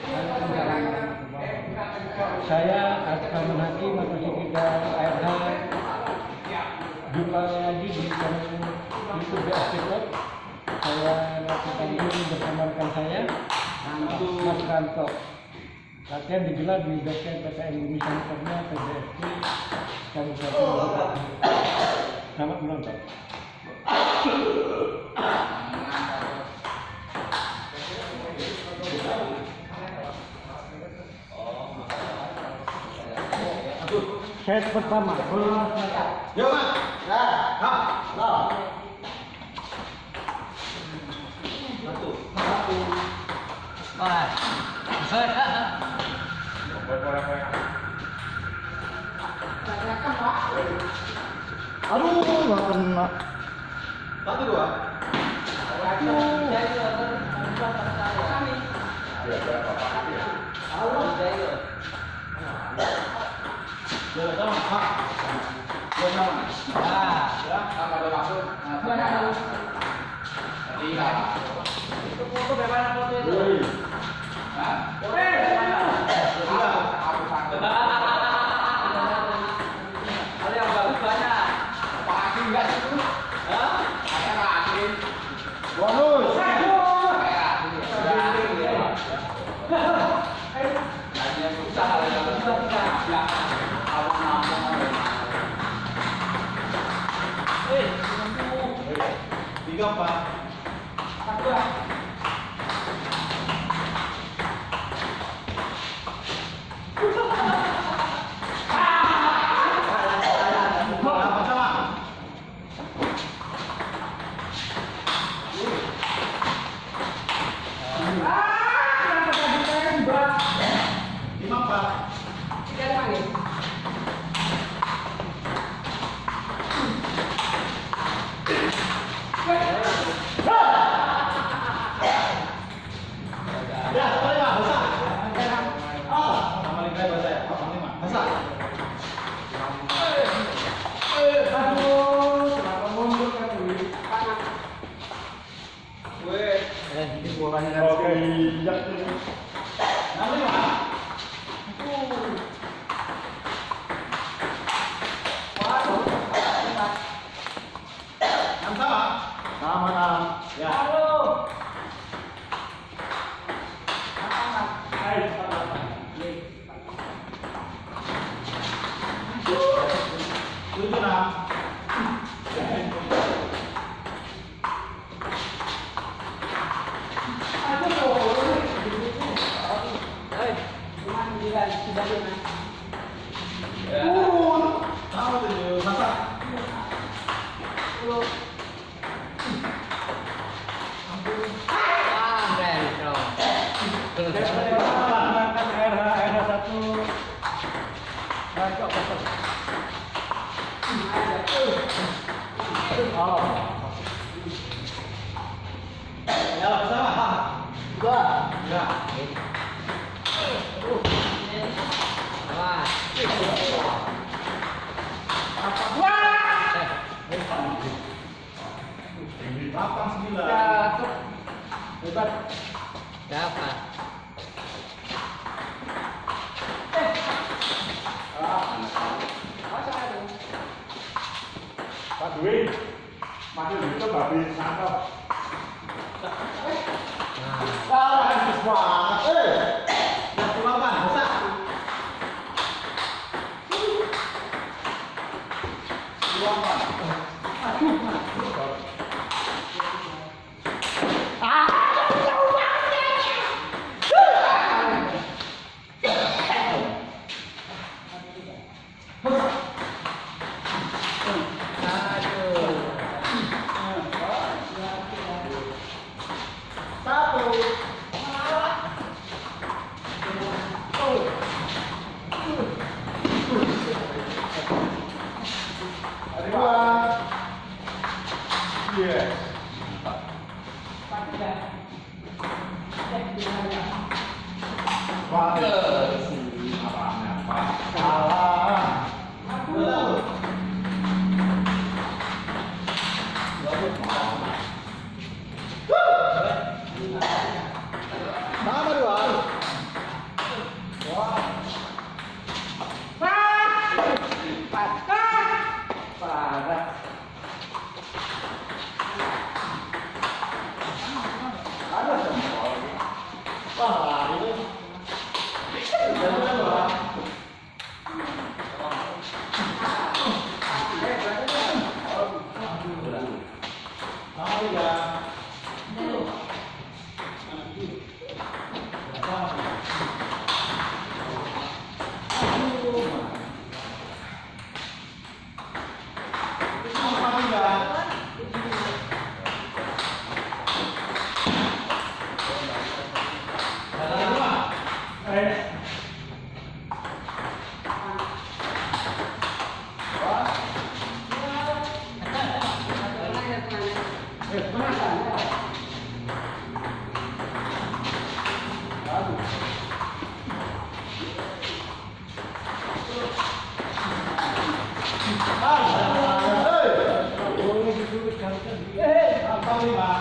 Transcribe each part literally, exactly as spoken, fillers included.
Saya Arkaman Hakim atau Sekida A R H. Jumpa lagi di channel YouTube B S P Club. Saya lakukan ini bersama rekan saya, Mas Ranto. Latihan digelar di base camp P T N Indonesia Motornya P B S P Kabupaten. Selamat menonton. Set pertama, belum Yo, Mas. Ya, ha, ha. Satu. Satu. Wah. aduh, nggak kena. Satu dua. Ya, sama. Ha. Ya, sama. Ah, Ya, sama ada maksud. Tadi lah. itu foto bagaimana foto itu? Hah? Boleh. Sudah. Aku satu. Ada yang bagus banyak. Pasti enggak itu? Hah? Ada lagi. Bonus. Tiga empat. Apa sama? Lima empat. Ya, satu lima, basah. Ah, sama lima basah ya. Sama lima, basah. Aduh, kenapa mundur kan ini? Weh, Eh, ini bolanya kan. oke, iya. Enam lima. Enam sama. Sama enam. Ya. Tujuh enam. Uh, tahu tujuh masak. Ah, keren dong. Menangkan R H R H satu. Ranto kosong. Oh. Ya, sama. Dua. Ya. Wah. Delapan sembilan. Jatuh. Hebat. Berapa? Pak Dwi, masih itu babi nangkep. Nah, Ah, habis banget. Eh. Yang delapan, basah. Dua empat. aduh. Satu. Dua. Yes. Wah, apanya, Pak? Salah. Betul. Sama dua. Boleh disuruh harusnya di. Eh, apa lima?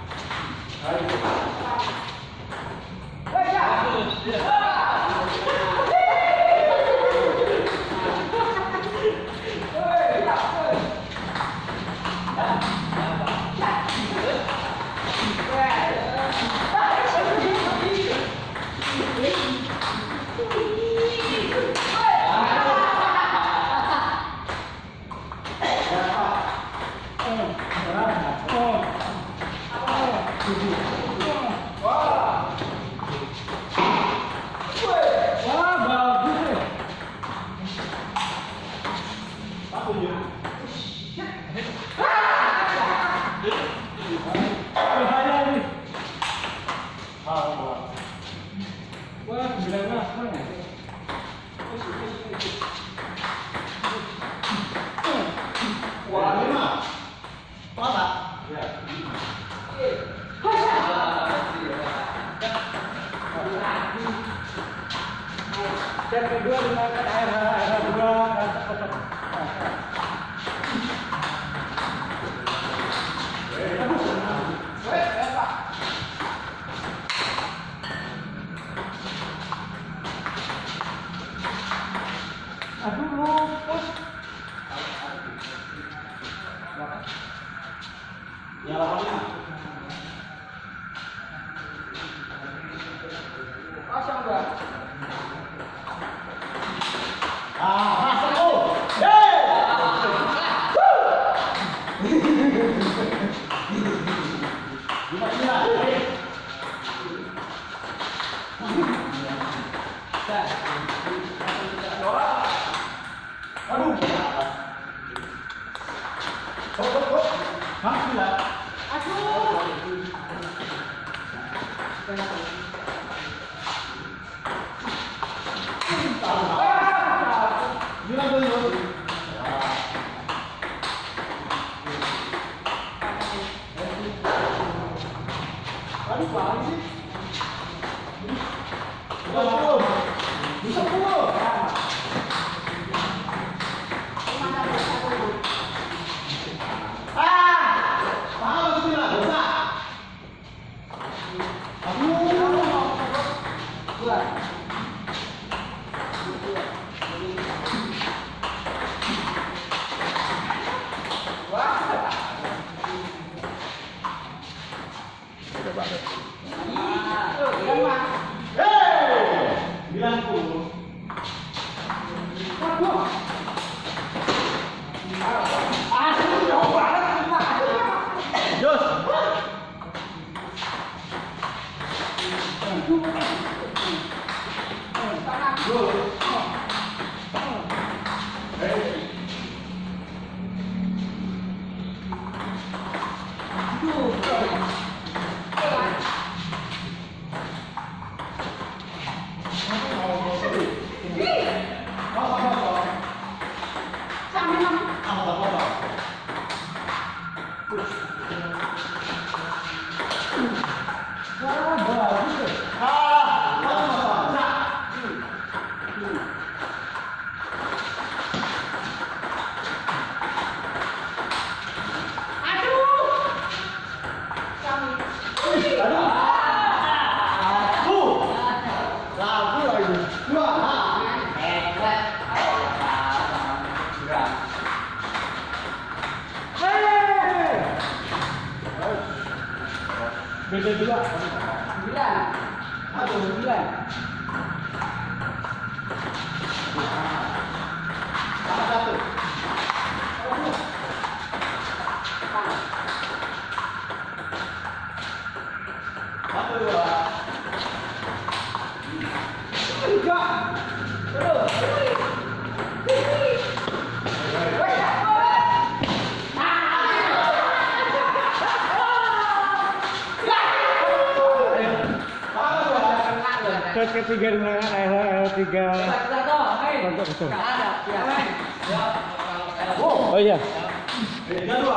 Wah, bagus ya. Bahaya nih. Wah, sembilan belas mana? Wah, lima. Mata. Set kedua dimakan air air dua dan kosong. Aduh lupa. Ya, delapan lima. Kosong gua. Ah, masuk tuh. Hei! Lima sembilan. Aduh. Kok kok kok. Hah, sembilan. Sembilan dulu. Aduh, apa sih? Sepuluh. Bisa sepuluh. Ah, tahu sembilan dosa. Aduh. Dua. Hei, sembilan puluh. Aduh, jauh banget. Jos. Wah, bagus ya. Beda dua. Sembilan. Aduh, sembilan. Sama satu. Satu dua. Tiga. Terus. Set ketiga dengan air tiga. Untuk itu. Oh iya. Tiga dua.